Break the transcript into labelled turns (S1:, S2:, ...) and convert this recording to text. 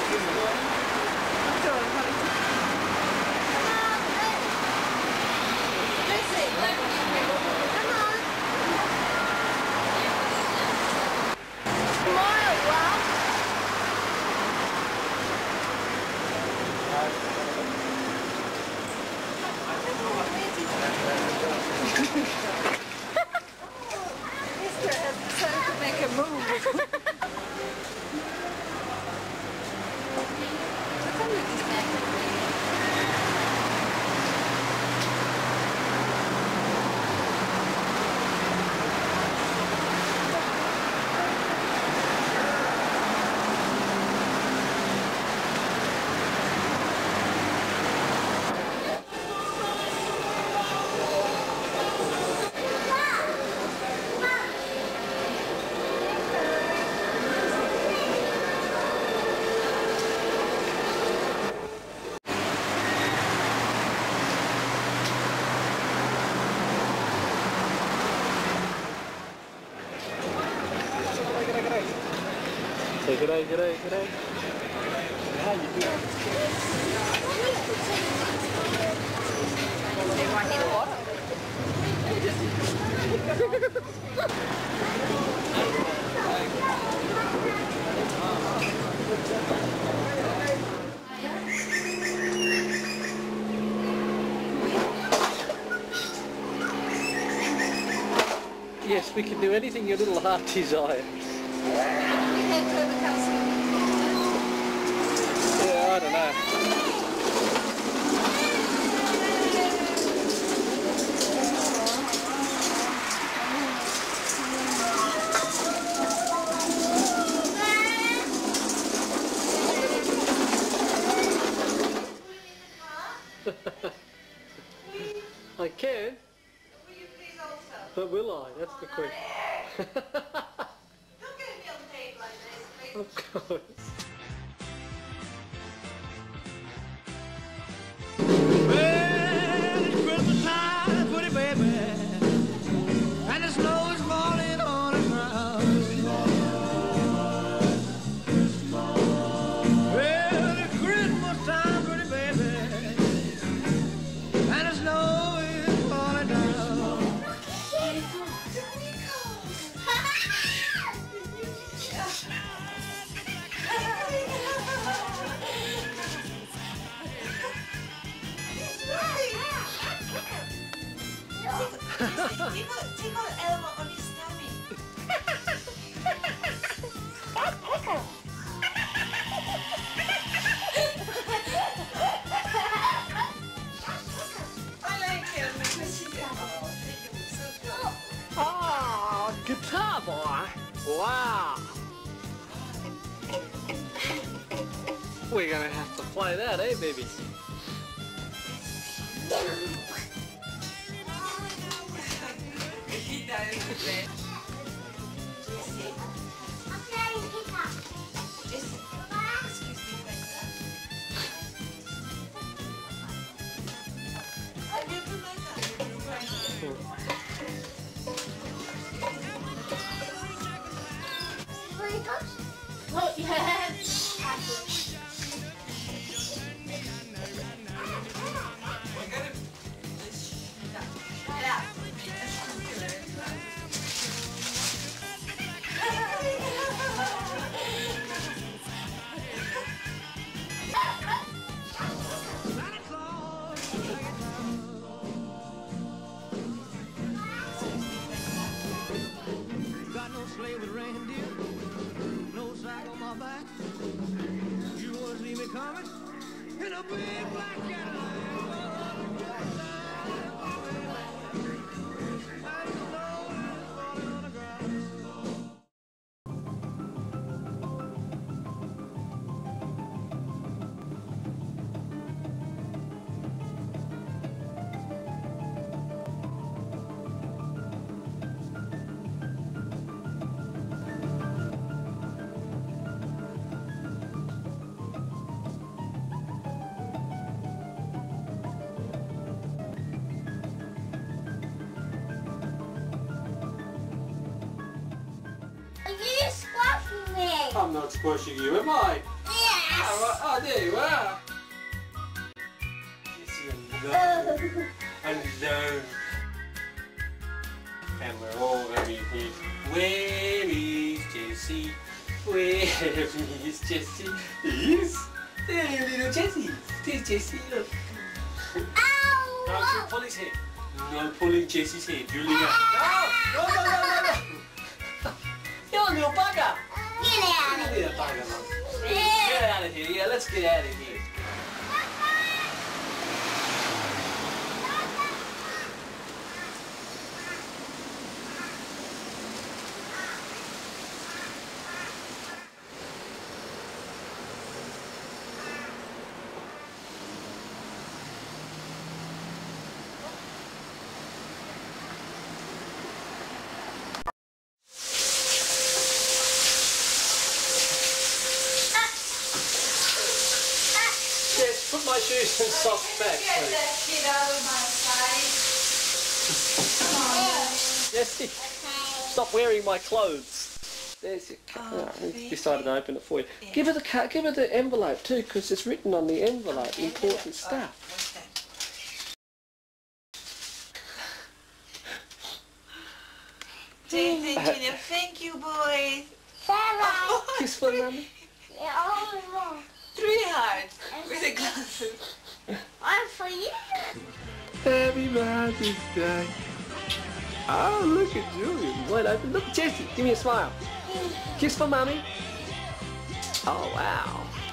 S1: Say g'day, g'day, g'day. How you doing?
S2: Everyone need water.
S1: Yes, we can do anything your little heart desires. Yeah, I don't know. I can.
S3: Will you please also?
S1: But will I? That's the question.
S3: Don't get me on tape like this, please.
S1: Of course.
S4: Well, it's Christmas time, pretty baby, and the snow is falling on the ground. Well, it's Christmas time, pretty baby, and the snow is falling down.
S3: Tickle Elmo on his tummy. I like him because he did. Oh,
S1: Guitar boy! Wow! We're gonna have to play that, eh, baby?
S3: he does it.
S5: I'm playing guitar.
S3: Excuse me, Becca. I get to like that.
S5: Oh, yeah.
S4: Got no sleigh with reindeer, no sack on my back. You wanna see me coming in a big black Cadillac?
S5: Are you squashing me?
S1: I'm not squashing you, am I?
S5: Yeah.
S1: Ah, right. Oh, there you are. Yes, you're alone. And we're all going to be here. Where is Jessie? Where is Jessie? There, little Jessie. There's Jessie, look. No, pull his head. No pulling Jessie's head, Julian. No. You're a little bugger.
S5: Get out of
S1: You're a
S5: here.
S1: bugger, Mum. Get out of here. Yeah, let's get out of here. Yes, put my shoes and socks back,
S3: Get
S1: please.
S3: that kid out of my sight. Come on.
S1: Jessie,
S5: Okay.
S1: stop wearing my clothes. There's your
S3: Oh,
S1: we
S3: Franky.
S1: decided to open it for you.
S3: Yeah.
S1: Give her the envelope too, because it's written on the envelope important stuff.
S3: What's that? Junior, thank you, boys.
S5: Sarah.
S1: Kiss for mummy.
S5: You're all wrong.
S3: 3 hearts with the glasses.
S5: One for you.
S1: Happy Mother's Day. Oh, look at Julian. Wide open. Look, Jessie, give me a smile. Kiss for mummy. Oh, wow.